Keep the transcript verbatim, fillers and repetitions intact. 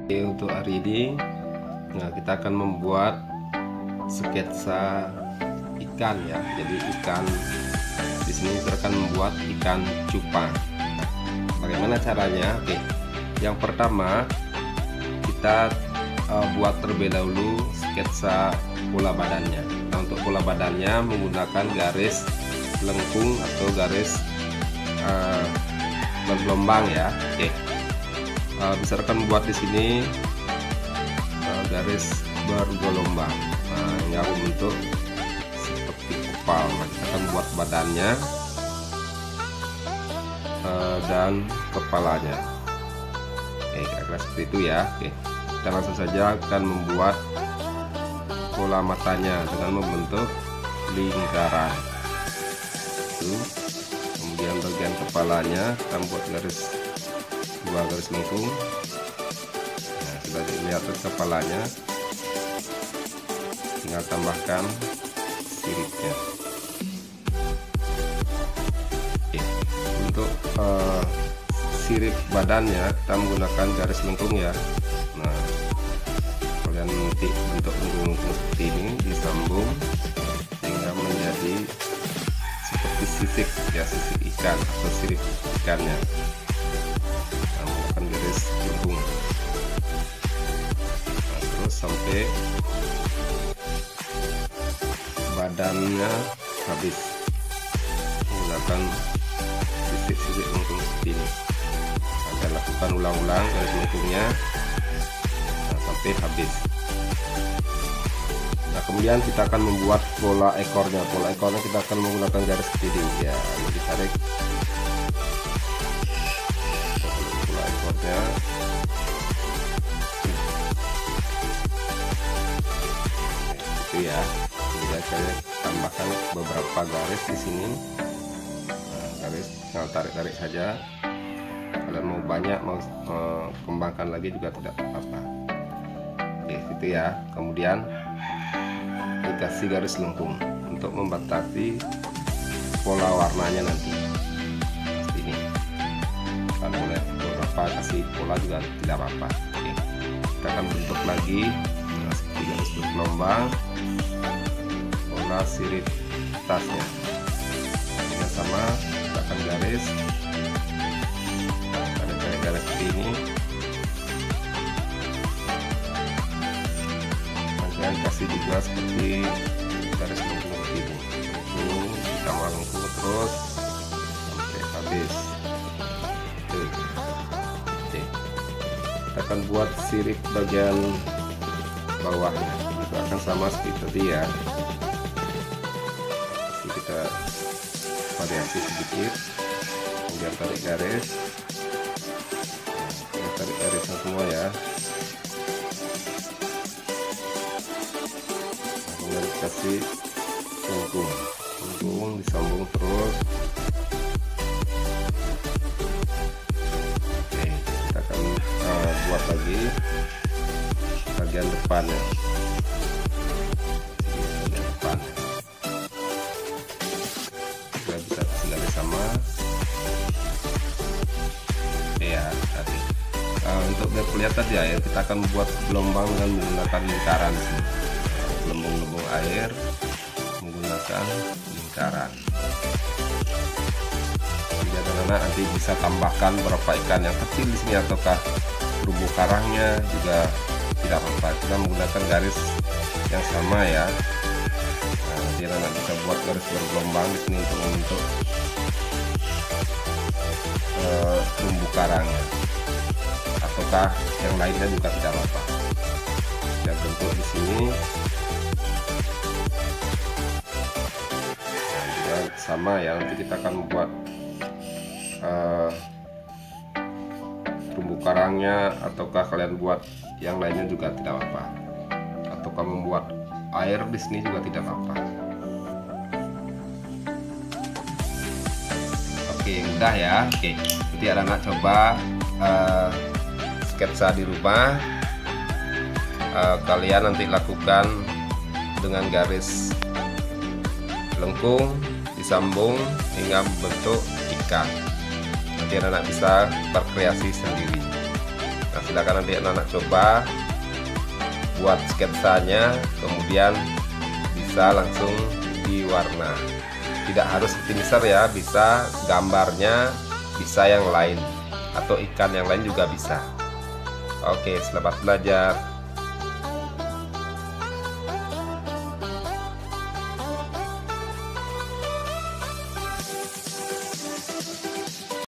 Oke, untuk hari ini, nah kita akan membuat sketsa ikan ya. Jadi ikan di sini kita akan membuat ikan cupang. Bagaimana caranya? Oke, yang pertama kita uh, buat terlebih dahulu sketsa pola badannya. Nah, untuk pola badannya menggunakan garis lengkung atau garis uh, bergelombang ya. Oke. Uh, bisa rekan buat di sini uh, garis bergelombang uh, yang membentuk seperti oval. Nah, kita akan buat badannya uh, dan kepalanya. Oke, kira-kira seperti itu ya. Oke, kita langsung saja akan membuat pola matanya dengan membentuk lingkaran. Itu. Kemudian bagian kepalanya kita buat garis dua garis lengkung. Nah, sudah dilihat kepalanya, tinggal tambahkan siripnya. Oke. Untuk uh, sirip badannya kita menggunakan garis lengkung ya. Nah, kalian nanti bentuk lengkung seperti ini disambung sehingga menjadi seperti sisik ya, sisik ikan atau sirip ikannya. Garis lengkung, nah, terus sampai badannya habis menggunakan sisik-sisik lengkung seperti ini. Akan lakukan ulang-ulang garis lengkungnya nah, sampai habis. Nah, kemudian kita akan membuat pola ekornya. Pola ekornya kita akan menggunakan garis seperti ini ya, ini ditarik ya. Itu ya. Kemudian saya tambahkan beberapa garis di sini. Nah, garis tinggal tarik-tarik saja. Kalian mau banyak mau uh, kembangkan lagi juga tidak apa-apa. Oke, itu ya. Kemudian dikasih garis lengkung untuk membatasi pola warnanya nanti. Seperti ini. Kan boleh kasih pola juga tidak apa-apa. Oke, kita akan bentuk lagi nah, seperti garis bergelombang pola sirip tasnya yang sama. Kita akan garis ada garis seperti ini, kemudian kasih juga seperti garis lengkung seperti ini, lengkung ditambah lengkung terus sampai habis. Kita akan buat sirip bagian bawahnya juga akan sama seperti tadi ya. Jadi kita variasi sedikit, kemudian tarik garis, nah, tarik garisnya semua ya. Nah, kemudian dikasih lengkung, lengkung disambung terus. Buat lagi bagian depannya, bagian depan sudah bisa kasih garis sama ya tadi. Nah, untuk biar kelihatan ya, ya kita akan membuat gelombang dengan menggunakan lingkaran sini, lembung-lembung air menggunakan lingkaran. Biar anak-anak nanti bisa tambahkan berapa ikan yang kecil di sini ataukah terumbu karangnya juga tidak apa-apa. Kita menggunakan garis yang sama ya. Nah, nanti anak bisa buat garis bergelombang di sini untuk membentuk uh, terumbu karangnya, ataukah yang lainnya juga tidak apa-apa. Kita bentuk di sini. Nah, juga sama ya. Nanti kita akan membuat uh, terumbu karangnya, ataukah kalian buat yang lainnya juga tidak apa-apa, ataukah membuat air di sini juga tidak apa-apa. Oke, mudah ya. Oke, nanti anak-anak coba uh, sketsa di rumah. Uh, kalian nanti lakukan dengan garis lengkung disambung hingga membentuk ikan. Nanti anak-anak bisa berkreasi sendiri. Nah, Nah, silakan nanti anak-anak coba buat sketsanya, kemudian bisa langsung diwarna. Tidak harus seperti Mister ya, bisa gambarnya, bisa yang lain, atau ikan yang lain juga bisa. Oke, selamat belajar.